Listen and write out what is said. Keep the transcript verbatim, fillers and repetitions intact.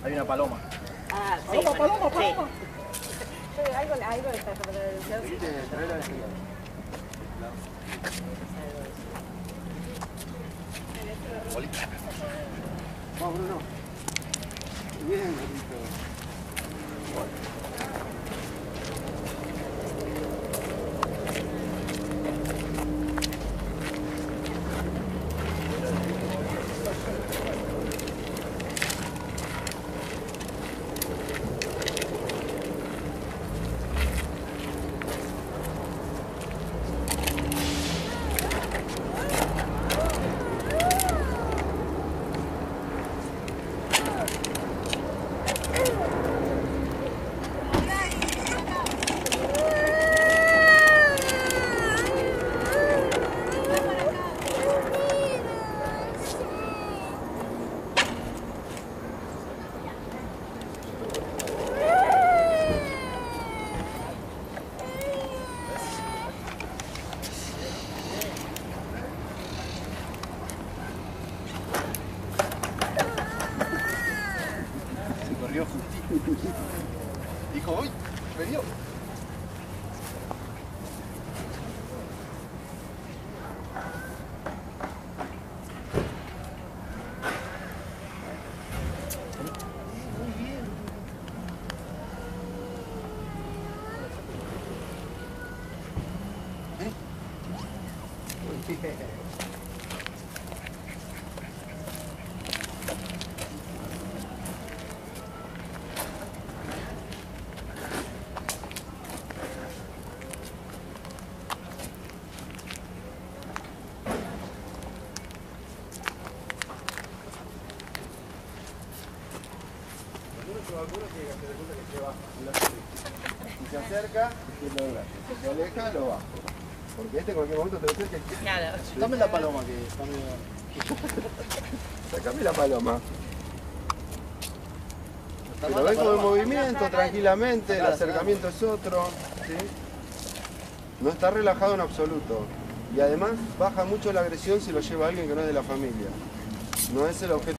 Hay una paloma. Ah, sí. Paloma, bueno, paloma, sí. paloma. Sí, algo, algo está denunciado. ¿Viste? Traela de ese lado. Bolita. Vamos, Bruno. Bien, bonito. Corrió justito. Dijo, uy, me dio. Muy bien. ¿Eh? Muy bien. Alguno tiene que hacer de cuenta que lleva la Si se acerca, izquierdo de brazo. Si se aleja, lo bajo. Porque este en cualquier momento te lo acerca. Claro. Dame la paloma que está medio... Sacame la paloma. Pero ven con el movimiento tranquilamente, el acercamiento es otro. ¿Sí? No está relajado en absoluto. Y además baja mucho la agresión si lo lleva alguien que no es de la familia. No es el objetivo.